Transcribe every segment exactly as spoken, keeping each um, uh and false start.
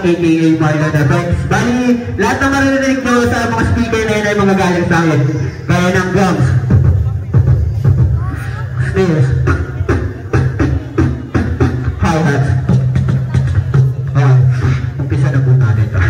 A K A Marlon Effects. Bali, lahat ng maririnig nyo sa mga speaker na yun ay mga galing sa akin. Kaya ng drums, snares, hi-hats. Ah, umpisa na po natin ito.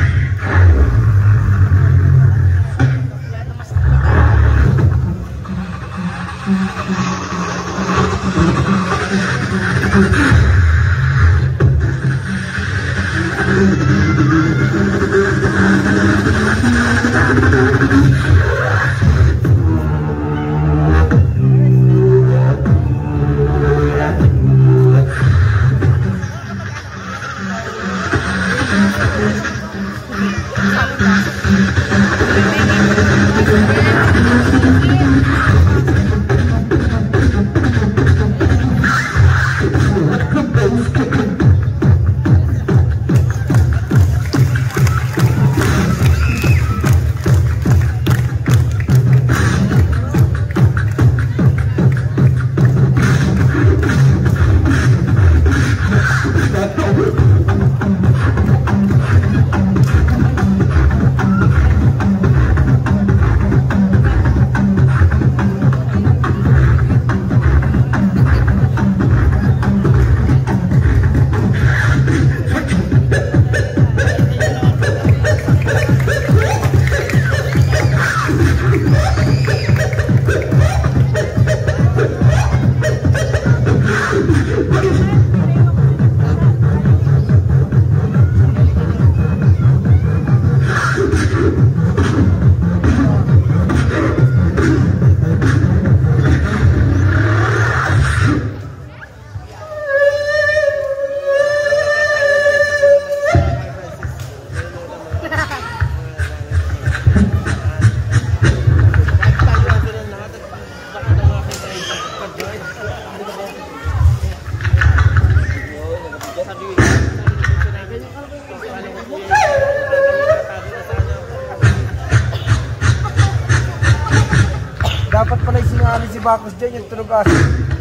Dapat pala singali si Bakos dyan yung tunog aso.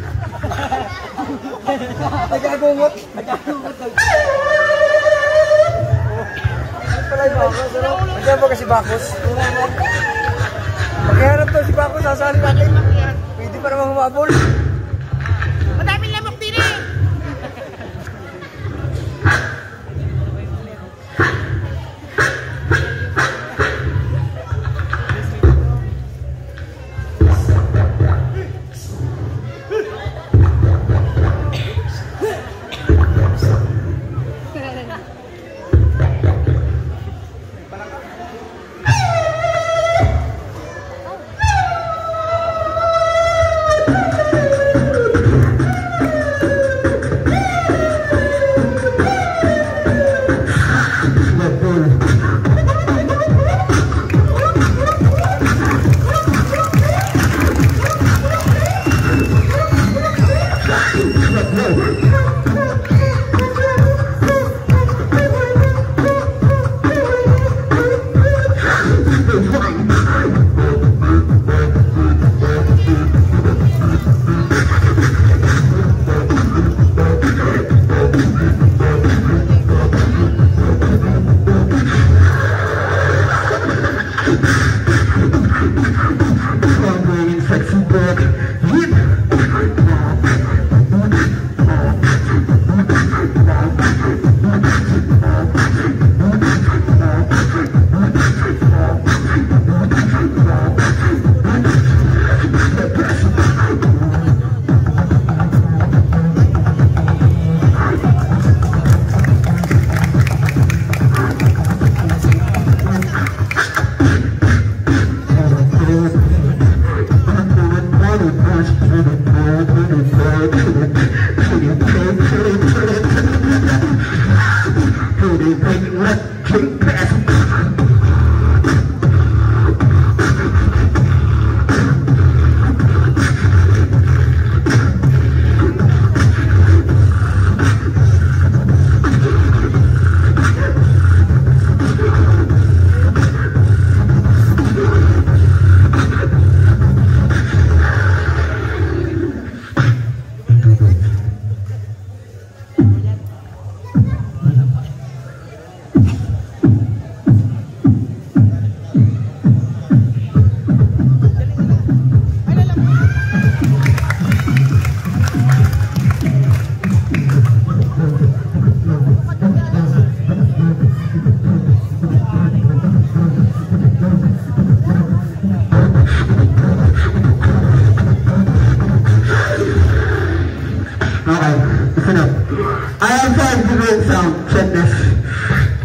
Nagagungot. Nagagungot. Ano pala yung Bakos? Ano? Nandiyan ba kasi Bakos? Pagkihanap to si Bakos, sasali natin. Pwede pa naman humabol. Madaming lamok din eh.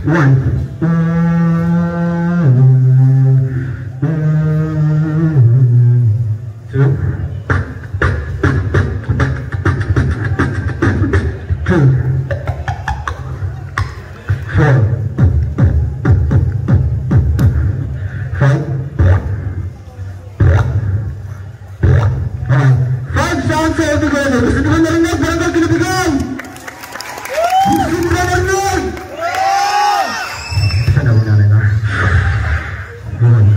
One. Two. Two. Four. Five. Five sounds all together. Gusto nyo ba narinig? Barangay Kinabigan! Gusto nyo ba narinig? Sana mo namin na. One.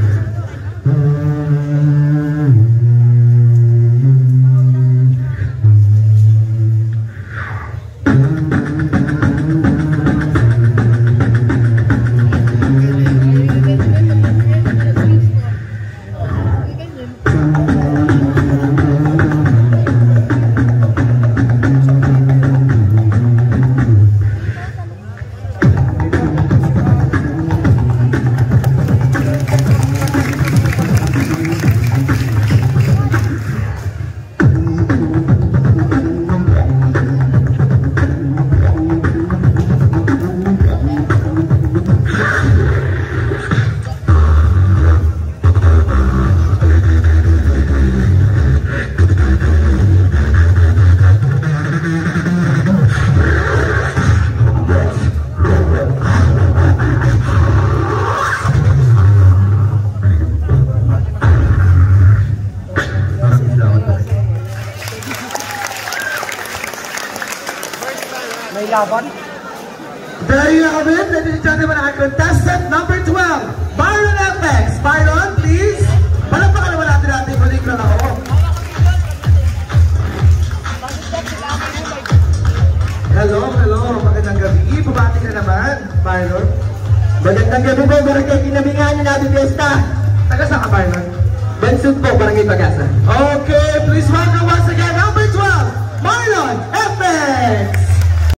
May laban? There you have it, ladies and gentlemen, our contestant number twelve, Byron F X. Byron, please. Palagpakan naman natin natin yung maligro na ako. Hello, hello. Magandang gabi. Pabati ka naman, Byron. Magandang gabi po, Barangay Kinabigan na natin fiesta. Taga saan ka, Byron? Bansud po, Barangay Pag-asa. Okay, please welcome once again, number twelve, Marlon F X.